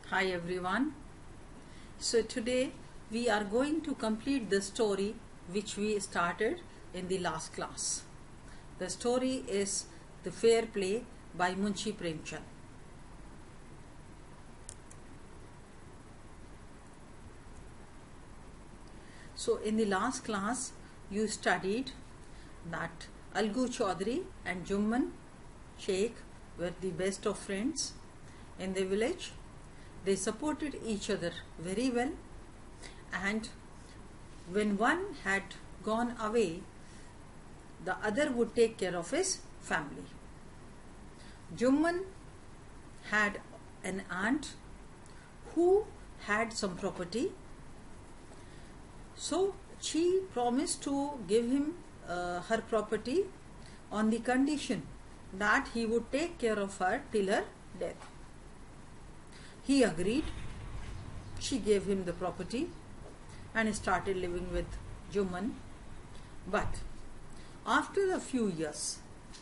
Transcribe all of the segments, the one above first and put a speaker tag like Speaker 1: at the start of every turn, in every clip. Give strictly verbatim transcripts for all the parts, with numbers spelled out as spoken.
Speaker 1: Hi everyone. So today we are going to complete the story which we started in the last class. The story is The Fair Play by Munshi Premchand. So in the last class you studied that Algu Chaudhary and Jumman Sheikh were the best of friends in the village. They supported each other very well, and when one had gone away, the other would take care of his family. Jumman had an aunt who had some property, so she promised to give him uh, her property on the condition that he would take care of her till her death. He agreed. She gave him the property and started living with Jumman. But after a few years,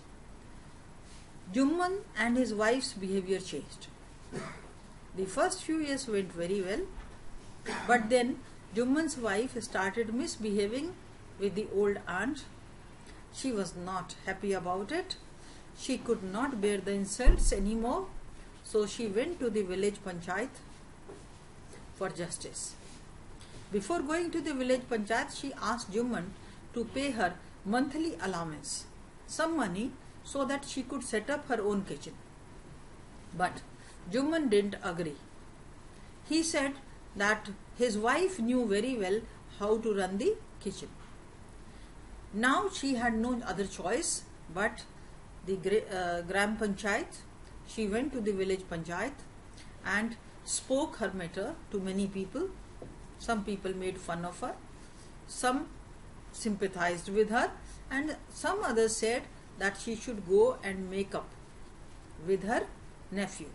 Speaker 1: Jumman and his wife's behavior changed. The first few years went very well, but then Jumman's wife started misbehaving with the old aunt. She was not happy about it. She could not bear the insults anymore. So she went to the village panchayat for justice. Before going to the village panchayat, she asked Jumman to pay her monthly allowance, some money, so that she could set up her own kitchen. But Jumman didn't agree. He said that his wife knew very well how to run the kitchen. Now she had no other choice but the uh, Gram Panchayat. She went to the village panchayat and spoke her matter to many people. Some people made fun of her, some sympathized with her, and some others said that she should go and make up with her nephew.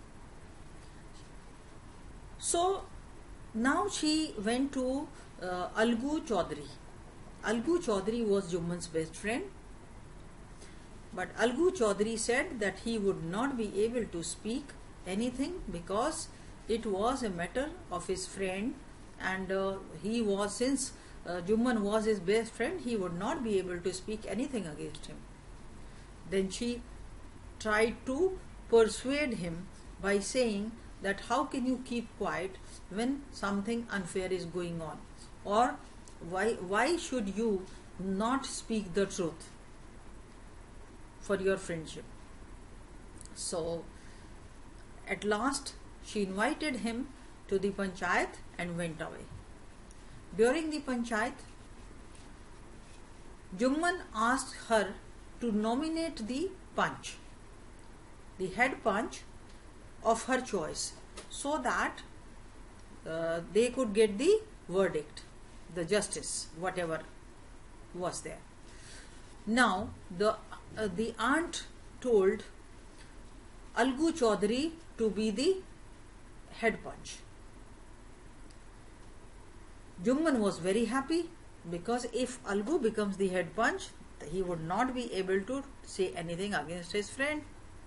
Speaker 1: So now she went to uh, Algu Chaudhary. Algu Chaudhary was Jumman's best friend. But Algu Chaudhary said that he would not be able to speak anything because it was a matter of his friend, and uh, he was, since uh, Jumman was his best friend, he would not be able to speak anything against him. Then she tried to persuade him by saying that how can you keep quiet when something unfair is going on, or why, why should you not speak the truth for your friendship. So at last she invited him to the panchayat and went away. During the panchayat, Jumman asked her to nominate the panch, the head panch of her choice, so that uh, they could get the verdict, the justice, whatever was there. Now the uh, the aunt told Algu Chaudhary to be the head punch. Jumman was very happy because if Algu becomes the head punch, he would not be able to say anything against his friend.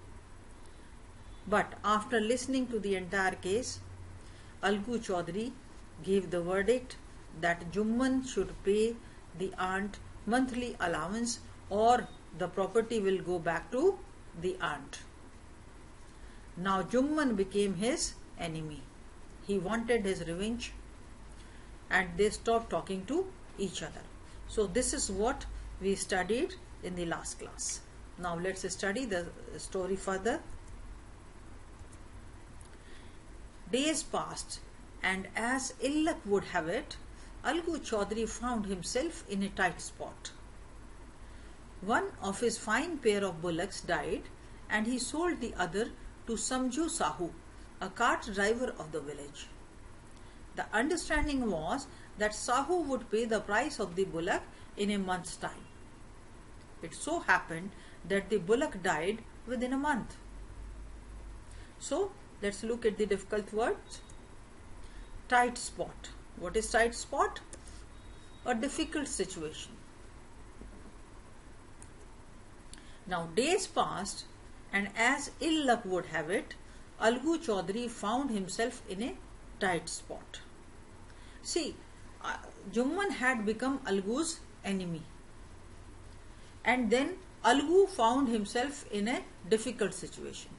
Speaker 1: But after listening to the entire case, Algu Chaudhary gave the verdict that Jumman should pay the aunt monthly allowance, or the property will go back to the aunt. Now Jumman became his enemy. He wanted his revenge, and they stopped talking to each other. So this is what we studied in the last class. Now let's study the story further. Days passed, and as ill luck would have it, Algu Chaudhary found himself in a tight spot. One of his fine pair of bullocks died, and he sold the other to Samju Sahu, a cart driver of the village. The understanding was that Sahu would pay the price of the bullock in a month's time. It so happened that the bullock died within a month. So let's look at the difficult words. Tight spot. What is tight spot? A difficult situation. Now days passed, and as ill luck would have it, Algu Chaudhary found himself in a tight spot. See, uh, Jumman had become Algu's enemy. And then Algu found himself in a difficult situation.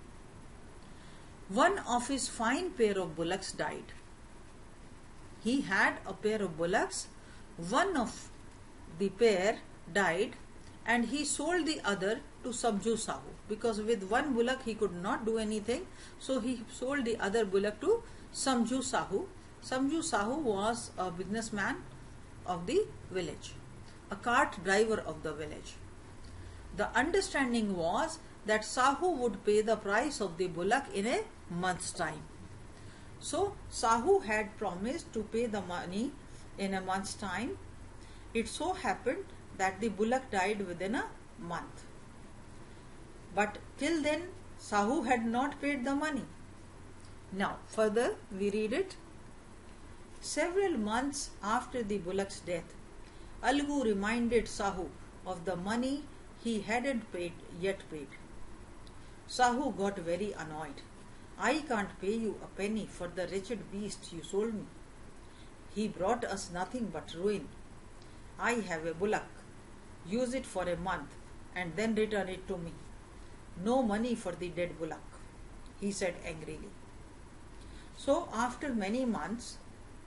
Speaker 1: One of his fine pair of bullocks died. He had a pair of bullocks. One of the pair died and he sold the other to Samju Sahu, because with one bullock he could not do anything, so he sold the other bullock to Samju Sahu. Samju Sahu was a businessman of the village, a cart driver of the village. The understanding was that Sahu would pay the price of the bullock in a month's time. So Sahu had promised to pay the money in a month's time. It so happened that the bullock died within a month. But till then Sahu had not paid the money. Now further we read it. Several months after the bullock's death, Algu reminded Sahu of the money he hadn't paid yet paid. Sahu got very annoyed. I can't pay you a penny for the wretched beast you sold me. He brought us nothing but ruin. I have a bullock. Use it for a month and then return it to me. No money for the dead bullock, he said angrily. So after many months,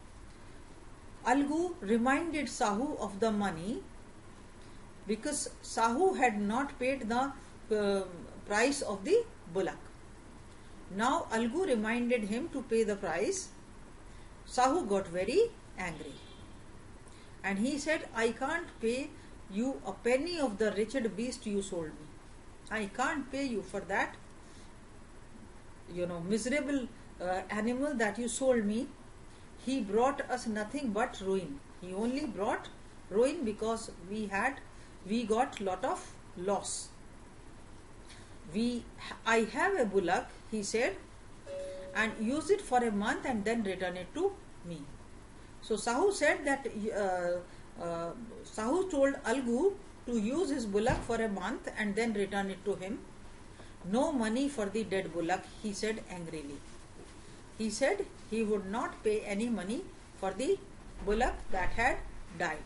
Speaker 1: Algu reminded Sahu of the money because Sahu had not paid the uh, price of the bullock. Now Algu reminded him to pay the price. Sahu got very angry and he said, I can't pay you a penny of the wretched beast you sold me. I can't pay you for that, you know, miserable uh, animal that you sold me. He brought us nothing but ruin. He only brought ruin because we had, we got lot of loss. We, I have a bullock, he said, and use it for a month and then return it to me. So Sahu said that uh, uh, Sahu told Algu to use his bullock for a month and then return it to him. No money for the dead bullock, he said angrily. He said he would not pay any money for the bullock that had died.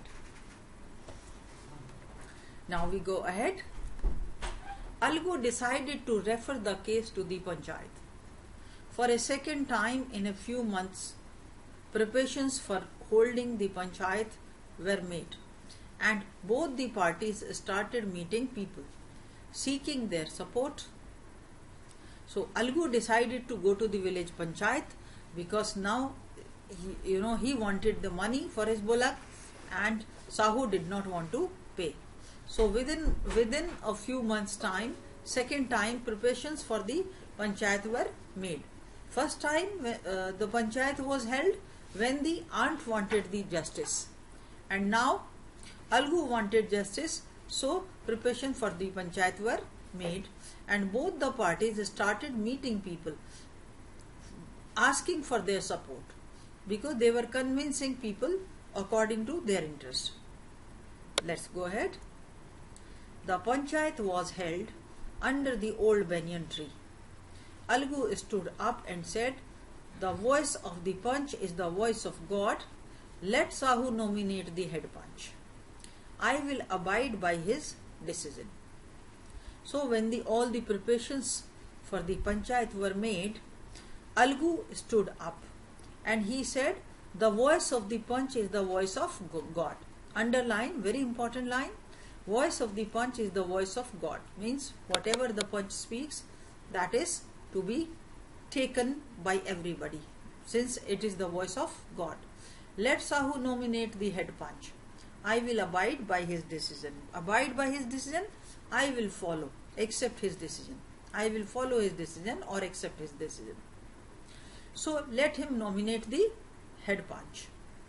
Speaker 1: Now we go ahead. Algu decided to refer the case to the Panchayat. For a second time in a few months, preparations for holding the Panchayat were made, and both the parties started meeting people, seeking their support. So Algu decided to go to the village Panchayat because now he, you know, he wanted the money for his bullock and Sahu did not want to pay. So within within a few months time, second time preparations for the Panchayat were made. First time uh, the Panchayat was held when the aunt wanted the justice, and now Algu wanted justice, so preparations for the Panchayat were made and both the parties started meeting people, asking for their support because they were convincing people according to their interest. Let's go ahead. The Panchayat was held under the old banyan tree. Algu stood up and said, the voice of the Panch is the voice of God. Let Sahu nominate the head Panch. I will abide by his decision. So when the, all the preparations for the Panchayat were made, Algu stood up and he said, the voice of the Panch is the voice of God. Underline, very important line. Voice of the Panch is the voice of God. Means whatever the Panch speaks, that is to be taken by everybody, since it is the voice of God. Let Sahu nominate the head Panch. I will abide by his decision. Abide by his decision, I will follow, accept his decision. I will follow his decision or accept his decision. So let him nominate the head Panch.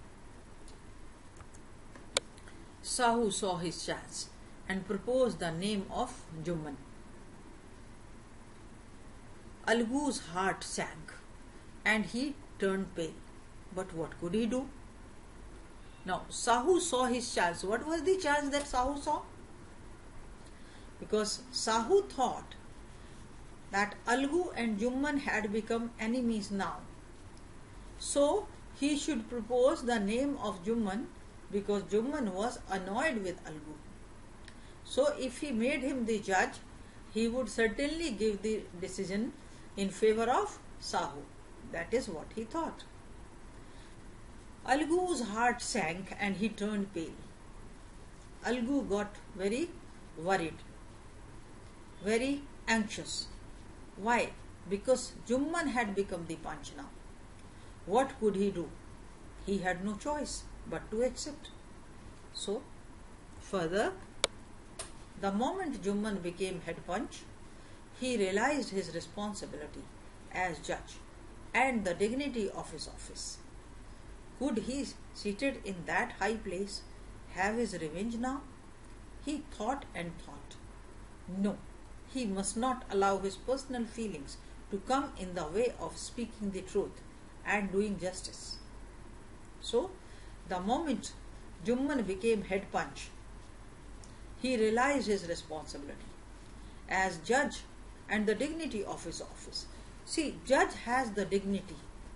Speaker 1: Sahu saw his chance and proposed the name of Jumman. Algu's heart sank and he turned pale. But what could he do? Now Sahu saw his chance. What was the chance that Sahu saw? Because Sahu thought that Algu and Jumman had become enemies now. So he should propose the name of Jumman, because Jumman was annoyed with Algu. So if he made him the judge, he would certainly give the decision in favor of Sahu. That is what he thought. Algu's heart sank and he turned pale. Algu got very worried, very anxious. Why? Because Jumman had become the Panch now. What could he do? He had no choice but to accept. So, further, the moment Jumman became head punch, he realized his responsibility as judge and the dignity of his office. Could he, seated in that high place, have his revenge now? He thought and thought. No, he must not allow his personal feelings to come in the way of speaking the truth and doing justice. So, the moment Jumman became head punch, he realized his responsibility as judge and the dignity of his office. See, judge has the dignity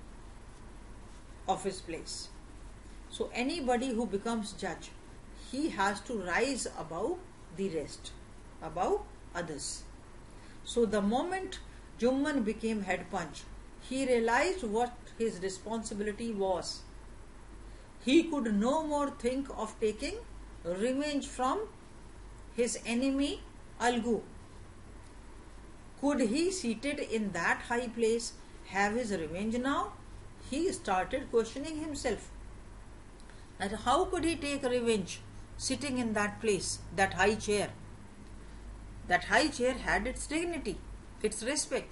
Speaker 1: of his place. So anybody who becomes judge, he has to rise above the rest, above others. So the moment Jumman became head punch, he realized what his responsibility was. He could no more think of taking revenge from his enemy Algu. Could he, seated in that high place, have his revenge now? He started questioning himself that how could he take revenge sitting in that place, that high chair. That high chair had its dignity, its respect.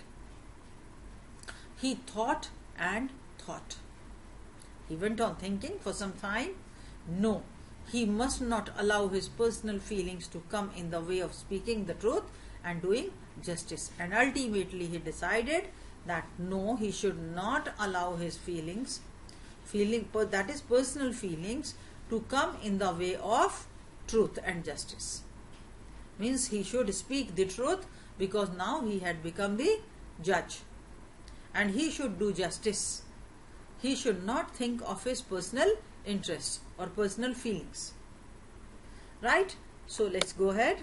Speaker 1: He thought and thought. He went on thinking for some time. No, he must not allow his personal feelings to come in the way of speaking the truth and doing justice. And ultimately he decided that no, he should not allow his feelings, feeling that is personal feelings, to come in the way of truth and justice. Means he should speak the truth, because now he had become the judge, and he should do justice. He should not think of his personal interests or personal feelings. Right? So let's go ahead.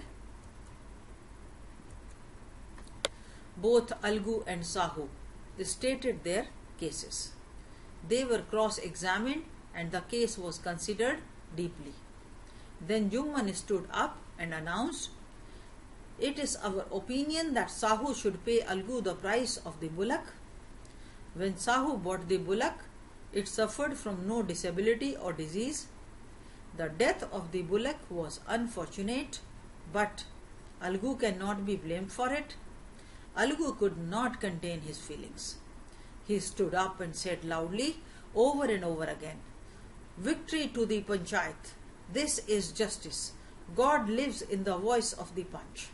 Speaker 1: Both Algu and Sahu stated their cases. They were cross-examined and the case was considered deeply. Then Jumman stood up and announced, "It is our opinion that Sahu should pay Algu the price of the bullock. When Sahu bought the bullock, it suffered from no disability or disease. The death of the bullock was unfortunate, but Algu cannot be blamed for it." Algu could not contain his feelings. He stood up and said loudly, over and over again, "Victory to the Panchayat. This is justice. God lives in the voice of the Panch."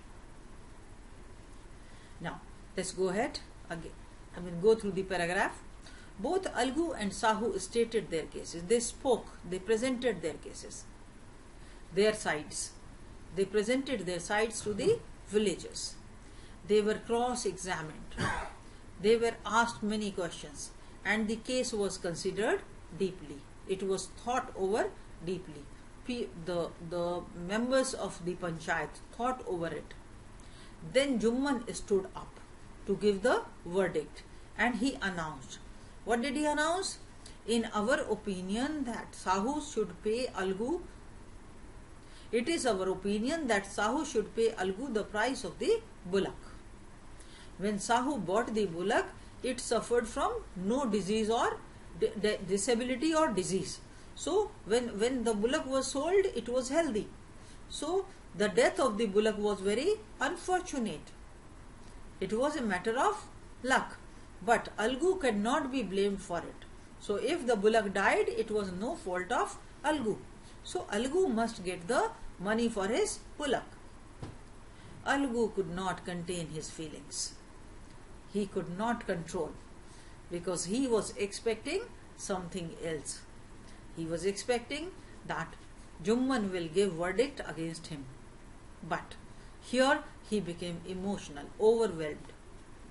Speaker 1: Now, let's go ahead again. I mean, go through the paragraph. Both Algu and Sahu stated their cases. They spoke, they presented their cases, their sides. They presented their sides to the villagers. They were cross-examined. They were asked many questions, and the case was considered deeply. It was thought over deeply. The, the members of the Panchayat thought over it. Then Jumman stood up to give the verdict, and he announced. What did he announce? "In our opinion that Sahu should pay Algu, it is our opinion that Sahu should pay Algu the price of the bullock. When Sahu bought the bullock, it suffered from no disease or disability or disease. So when, when the bullock was sold, it was healthy. So the death of the bullock was very unfortunate. It was a matter of luck. But Algu cannot be blamed for it. So if the bullock died, it was no fault of Algu. So Algu must get the money for his bullock." Algu could not contain his feelings. He could not control, because he was expecting something else. He was expecting that Jumman will give verdict against him. But here he became emotional, overwhelmed.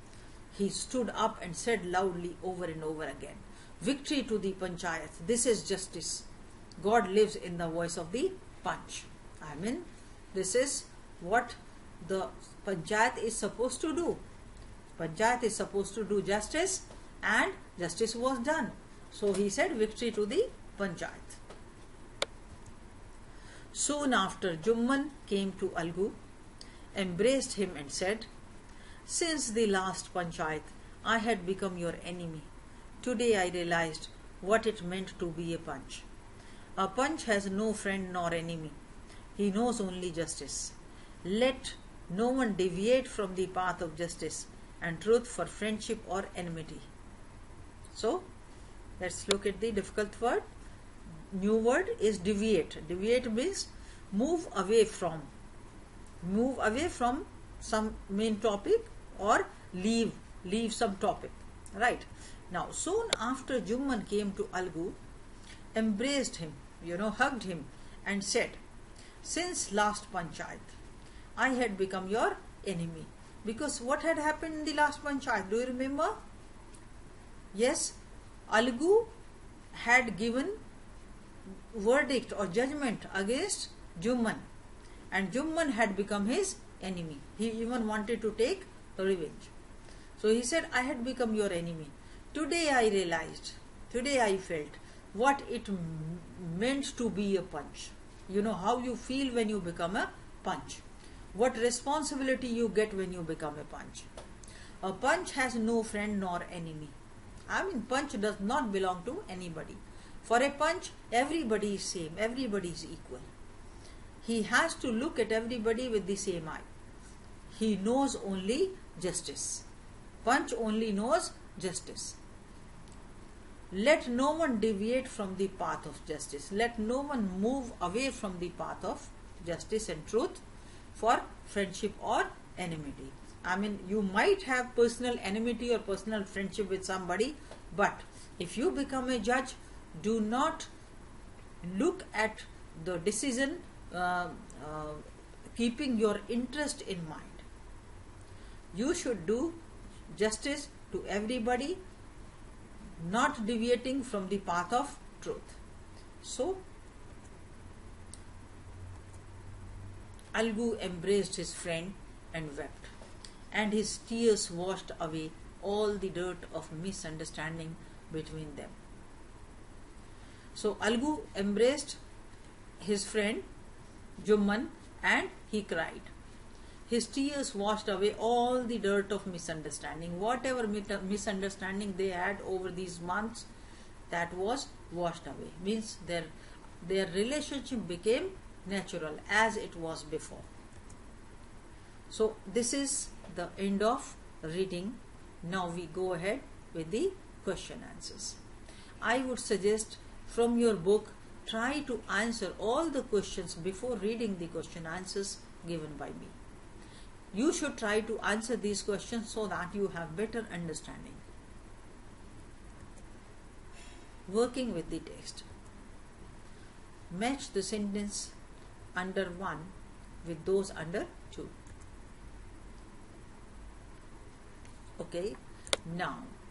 Speaker 1: he stood up and said loudly over and over again, "Victory to the Panchayat. This is justice. God lives in the voice of the Panch." I mean, this is what the Panchayat is supposed to do. Panchayat is supposed to do justice, and justice was done. So he said, "Victory to the Panchayat." Soon after, Jumman came to Algu, embraced him and said, "Since the last Panchayat, I had become your enemy. Today I realized what it meant to be a Panch. A Panch has no friend nor enemy. He knows only justice. Let no one deviate from the path of justice and truth for friendship or enmity." So, let's look at the difficult word. New word is deviate. Deviate means move away from. Move away from some main topic or leave, leave some topic. Right. Now, soon after, Jumman came to Algu, embraced him, you know, hugged him and said, "Since last Panchayat, I had become your enemy." Because what had happened in the last Panchayat? Do you remember? Yes, Algu had given verdict or judgment against Jumman, and Jumman had become his enemy. He even wanted to take revenge. So he said, "I had become your enemy. Today I realized, today I felt what it m- meant to be a Panch." You know how you feel when you become a Panch. What responsibility you get when you become a Panch. A Panch has no friend nor enemy. I mean, Panch does not belong to anybody. For a Panch, everybody is same, everybody is equal. He has to look at everybody with the same eye. He knows only justice. Panch only knows justice. Let no one deviate from the path of justice. Let no one move away from the path of justice and truth for friendship or enmity. I mean, you might have personal enmity or personal friendship with somebody, but if you become a judge, do not look at the decision uh, uh, keeping your interest in mind. You should do justice to everybody, not deviating from the path of truth. So, Algu embraced his friend and wept, and his tears washed away all the dirt of misunderstanding between them. So Algu embraced his friend Jumman and he cried. His tears washed away all the dirt of misunderstanding. Whatever misunderstanding they had over these months, that was washed away. Means their their relationship became natural as it was before. So this is the end of reading. Now we go ahead with the question answers. I would suggest from your book, try to answer all the questions before reading the question answers given by me. You should try to answer these questions so that you have better understanding. Working with the text. Match the sentence under one with those under two. Okay, now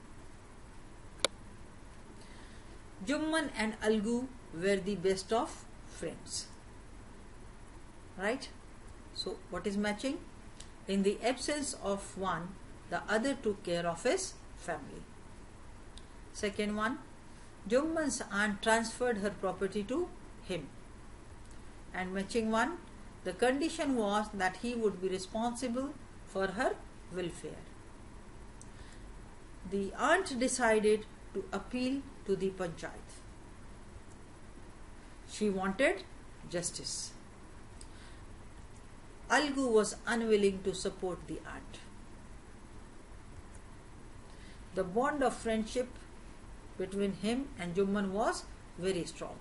Speaker 1: Jumman and Algu were the best of friends. Right? So, what is matching? In the absence of one, the other took care of his family. Second one, Jumman's aunt transferred her property to him. And matching one, the condition was that he would be responsible for her welfare. The aunt decided to appeal to the Panchayat. She wanted justice. Algu was unwilling to support the aunt. The bond of friendship between him and Jumman was very strong.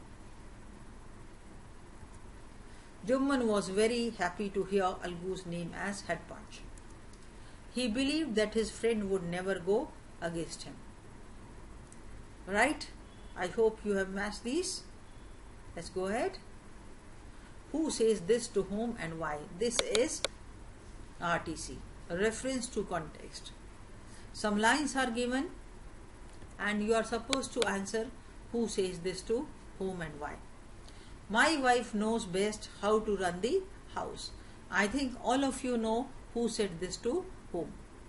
Speaker 1: Jumman was very happy to hear Algu's name as head Panch. He believed that his friend would never go against him. Right? I hope you have matched these. Let's go ahead. Who says this to whom and why? This is R T C, a reference to context. Some lines are given and you are supposed to answer who says this to whom and why. My wife knows best how to run the house. I think all of you know who said this to whom.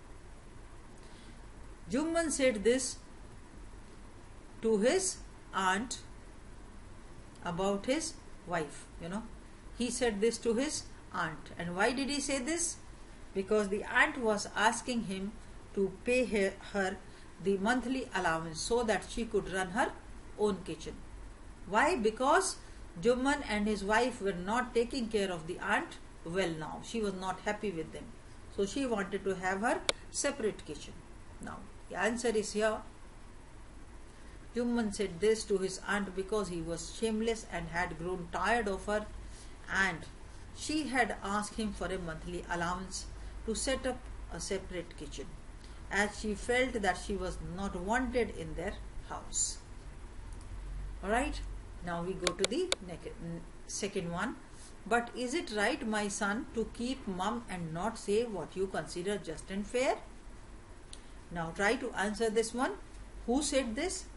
Speaker 1: Jumman said this to his aunt about his wife, you know. He said this to his aunt. And why did he say this? Because the aunt was asking him to pay her, her the monthly allowance so that she could run her own kitchen. Why? Because Jumman and his wife were not taking care of the aunt well now. She was not happy with them. So she wanted to have her separate kitchen. Now, the answer is here. Jumman said this to his aunt because he was shameless and had grown tired of her, and she had asked him for a monthly allowance to set up a separate kitchen, as she felt that she was not wanted in their house. Alright, now we go to the second one. But is it right, my son, to keep mum and not say what you consider just and fair? Now try to answer this one. Who said this?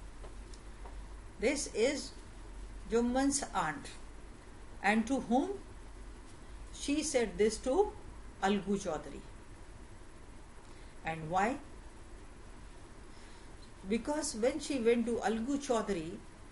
Speaker 1: This is Jumman's aunt. And to whom? She said this to Algu Chaudhary. And why? Because when she went to Algu Chaudhary,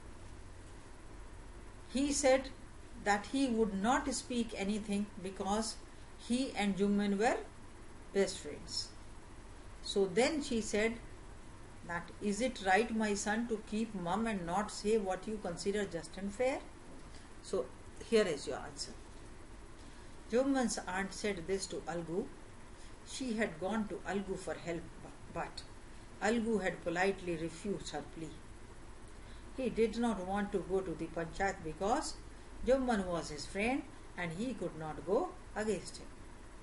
Speaker 1: he said that he would not speak anything because he and Jumman were best friends. So then she said that, is it right, my son, to keep mum and not say what you consider just and fair? So here is your answer. Jumman's aunt said this to Algu. She had gone to Algu for help, but Algu had politely refused her plea. He did not want to go to the panchayat because Jumman was his friend and he could not go against him.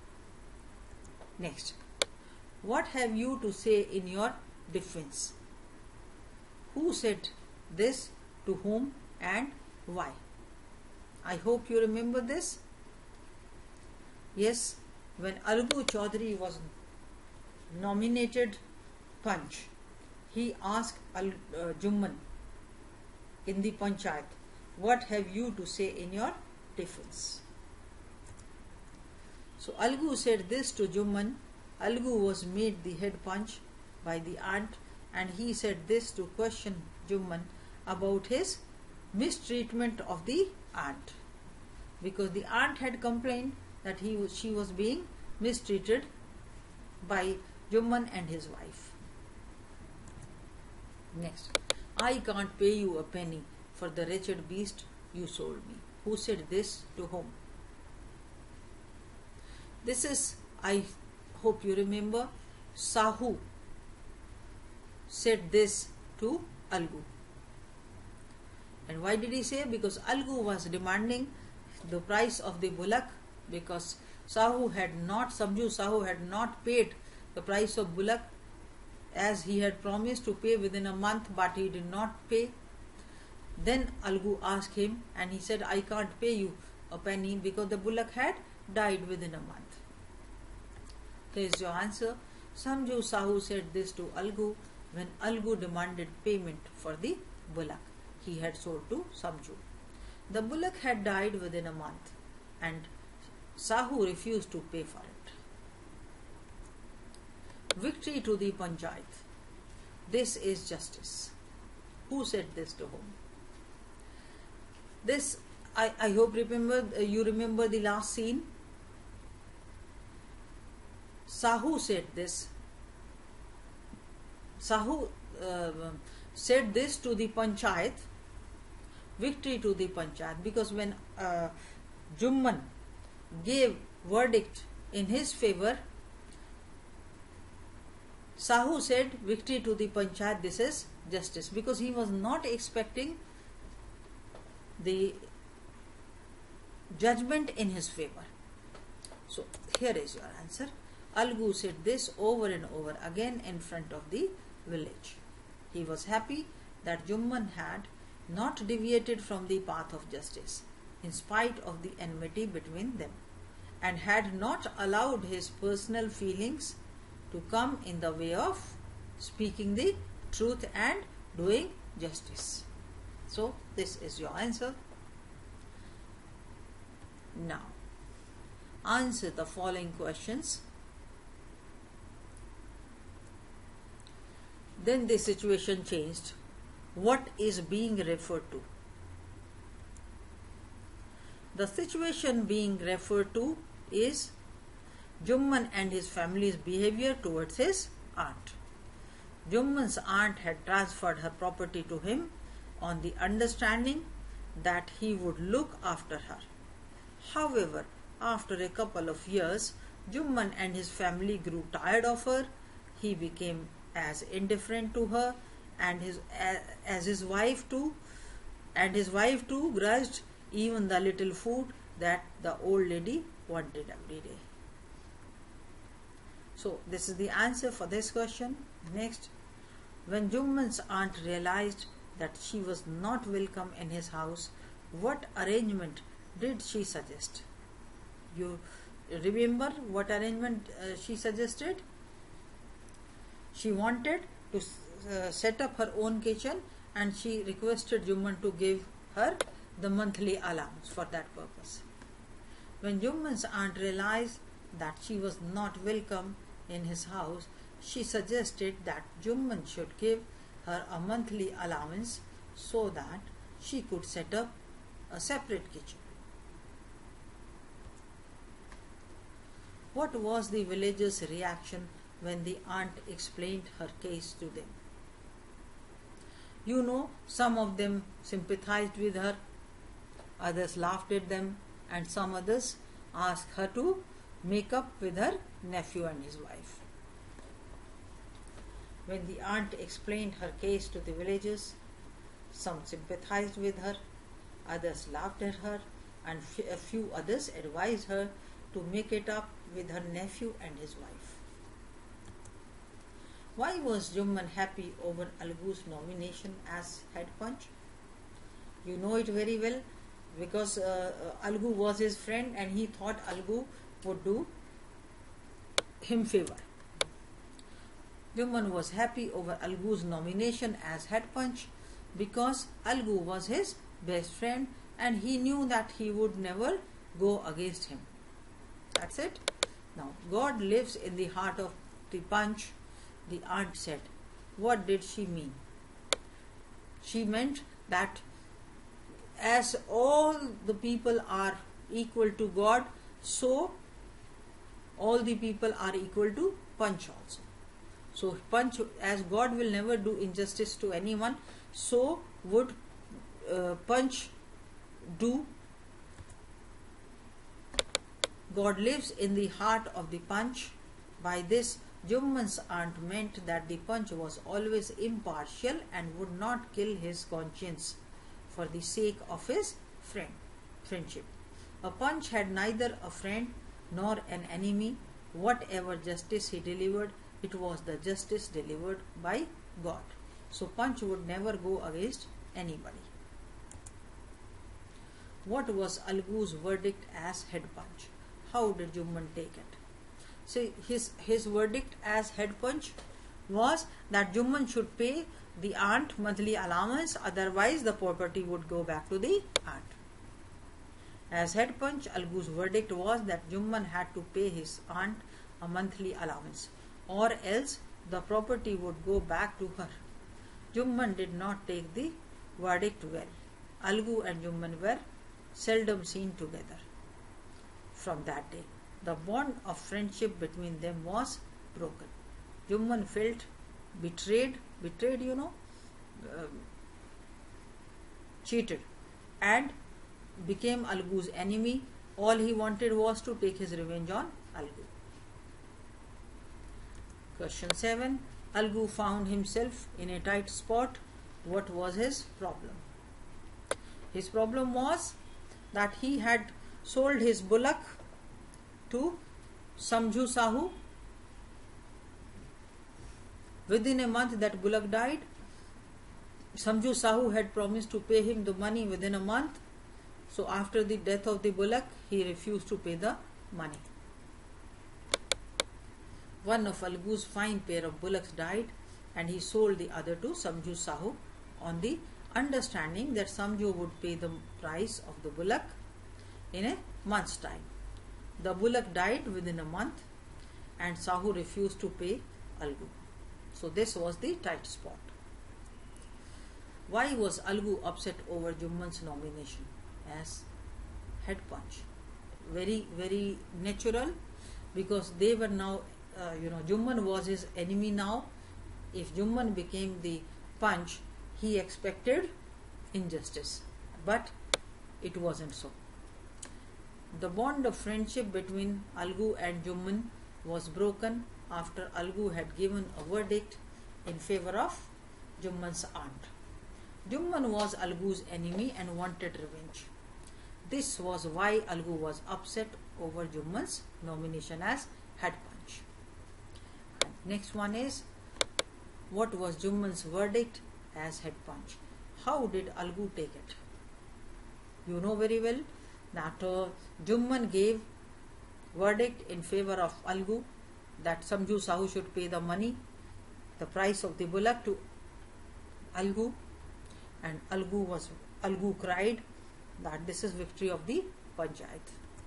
Speaker 1: Next, what have you to say in your defense? Who said this to whom and why? I hope you remember this. Yes, when Algu Chaudhary was nominated Panch, he asked Al, uh, Jumman in the panchayat, what have you to say in your defense? So Algu said this to Jumman. Algu was made the head punch by the aunt, and he said this to question Jumman about his mistreatment of the aunt, because the aunt had complained that he was, she was being mistreated by Jumman and his wife. Next, I can't pay you a penny for the wretched beast you sold me. Who said this to whom? This is, I hope you remember, Sahu said this to Algu. And why did he say? Because Algu was demanding the price of the bullock, because Sahu had not, Samju Sahu had not paid the price of bullock as he had promised to pay within a month, but he did not pay. Then Algu asked him and he said, I can't pay you a penny because the bullock had died within a month. Here is your answer. Samju Sahu said this to Algu when Algu demanded payment for the bullock he had sold to Samju. The bullock had died within a month and Sahu refused to pay for it. Victory to the panchayat. This is justice. Who said this to whom? This, I, I hope remember uh, you remember the last scene. Sahu said this. Sahu uh, said this to the panchayat. Victory to the panchayat, because when uh, Jumman gave verdict in his favor, Sahu said victory to the panchayat, this is justice, because he was not expecting the judgment in his favor. So here is your answer. Algu said this over and over again in front of the village. He was happy that Jumman had not deviated from the path of justice in spite of the enmity between them, and had not allowed his personal feelings to come in the way of speaking the truth and doing justice. So this is your answer. Now answer the following questions. Then the situation changed. What is being referred to? The situation being referred to is Jumman and his family's behavior towards his aunt. Jumman's aunt had transferred her property to him on the understanding that he would look after her. However, after a couple of years, Jumman and his family grew tired of her. He became as indifferent to her and his as his wife too, and his wife too grudged even the little food that the old lady wanted every day. So this is the answer for this question. Next, when Jumman's aunt realized that she was not welcome in his house, what arrangement did she suggest? You remember what arrangement uh, she suggested? She wanted to uh, set up her own kitchen, and she requested Jumman to give her the monthly allowance for that purpose. When Jumman's aunt realized that she was not welcome in his house, she suggested that Jumman should give her a monthly allowance so that she could set up a separate kitchen. What was the villagers' reaction when the aunt explained her case to them? You know, some of them sympathized with her, others laughed at them, and some others asked her to make up with her nephew and his wife. When the aunt explained her case to the villagers, some sympathized with her, others laughed at her, and a few others advised her to make it up with her nephew and his wife. Why was Jumman happy over Algu's nomination as head punch? You know it very well, because uh, Algu was his friend and he thought Algu would do him favor. Jumman was happy over Algu's nomination as head punch because Algu was his best friend and he knew that he would never go against him. That's it. Now, God lives in the heart of the punch, the aunt said. What did she mean? She meant that as all the people are equal to God, so all the people are equal to punch also. So punch, as God will never do injustice to anyone, so would uh, punch do. God lives in the heart of the punch. By this, Jumman's aunt meant that the punch was always impartial and would not kill his conscience for the sake of his friend, friendship. A punch had neither a friend nor an enemy. Whatever justice he delivered, it was the justice delivered by God. So punch would never go against anybody. What was Algu's verdict as head punch? How did Jumman take it? See, his, his verdict as head punch was that Jumman should pay the aunt monthly allowance, otherwise the property would go back to the aunt. As head punch, Algu's verdict was that Jumman had to pay his aunt a monthly allowance, or else the property would go back to her. Jumman did not take the verdict well. Algu and Jumman were seldom seen together. From that day, the bond of friendship between them was broken. Jumman felt betrayed, betrayed, you know, um, cheated, and became Algu's enemy. All he wanted was to take his revenge on Algu. Question seven. Algu found himself in a tight spot. What was his problem? His problem was that he had sold his bullock to Samju Sahu. Within a month that bullock died. Samju Sahu had promised to pay him the money within a month. So after the death of the bullock, he refused to pay the money. one of Algu's fine pair of bullocks died, and he sold the other to Samju Sahu on the understanding that Samju would pay the price of the bullock in a month's time. The bullock died within a month, and Sahu refused to pay Algu. So this was the tight spot. Why was Algu upset over Jumman's nomination as head punch? Very, very natural, because they were now, uh, you know, Jumman was his enemy now. If Jumman became the punch, he expected injustice, but it wasn't so. The bond of friendship between Algu and Jumman was broken after Algu had given a verdict in favor of Jumman's aunt. Jumman was Algu's enemy and wanted revenge. This was why Algu was upset over Jumman's nomination as head punch. Next one is, what was Jumman's verdict as head punch? How did Algu take it? You know very well that uh, Jumman gave verdict in favor of Algu, that Samju Sahu should pay the money, the price of the bullock to Algu, and Algu was Algu cried that this is victory of the Panchayat.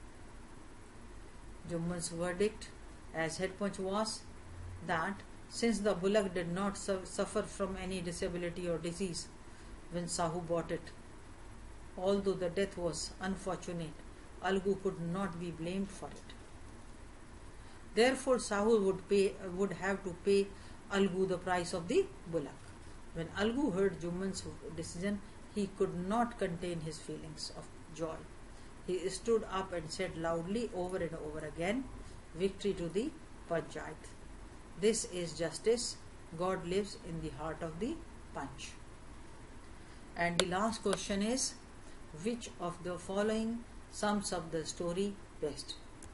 Speaker 1: Jumman's verdict as head punch was that since the bullock did not su- suffer from any disability or disease when Sahu bought it, although the death was unfortunate, Algu could not be blamed for it. Therefore, Sahu would pay would have to pay Algu the price of the bullock. When Algu heard Jumman's decision, he could not contain his feelings of joy. He stood up and said loudly over and over again, "Victory to the Panchayat. This is justice. God lives in the heart of the punch." And the last question is, which of the following sums up the story best?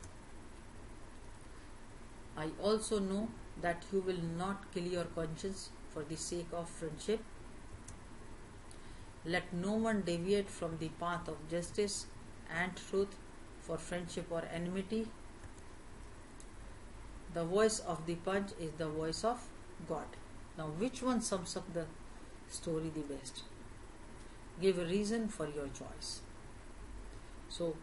Speaker 1: I also know that you will not kill your conscience for the sake of friendship. Let no one deviate from the path of justice and truth for friendship or enmity. The voice of the punch is the voice of God. Now, which one sums up the story the best? Give a reason for your choice. So,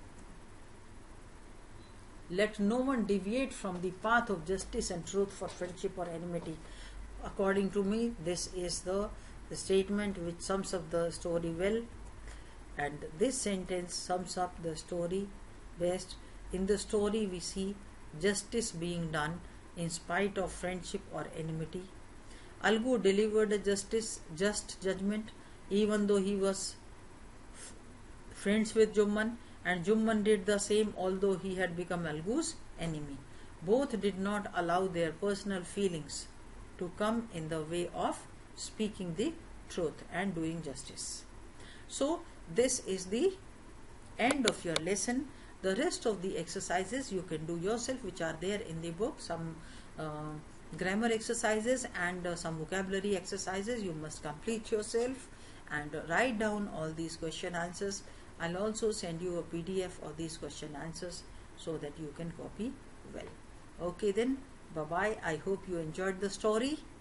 Speaker 1: let no one deviate from the path of justice and truth for friendship or enmity. According to me, this is the, the statement which sums up the story well, and this sentence sums up the story best. In the story, we see justice being done in spite of friendship or enmity. Algu delivered a justice, just judgment, even though he was f- friends with Jumman, and Jumman did the same, although he had become Algu's enemy. Both did not allow their personal feelings to come in the way of speaking the truth and doing justice. So, this is the end of your lesson. The rest of the exercises you can do yourself, which are there in the book. Some uh, grammar exercises and uh, some vocabulary exercises you must complete yourself and uh, write down all these question answers. I'll also send you a P D F of these question answers so that you can copy well. Okay then, bye bye. I hope you enjoyed the story.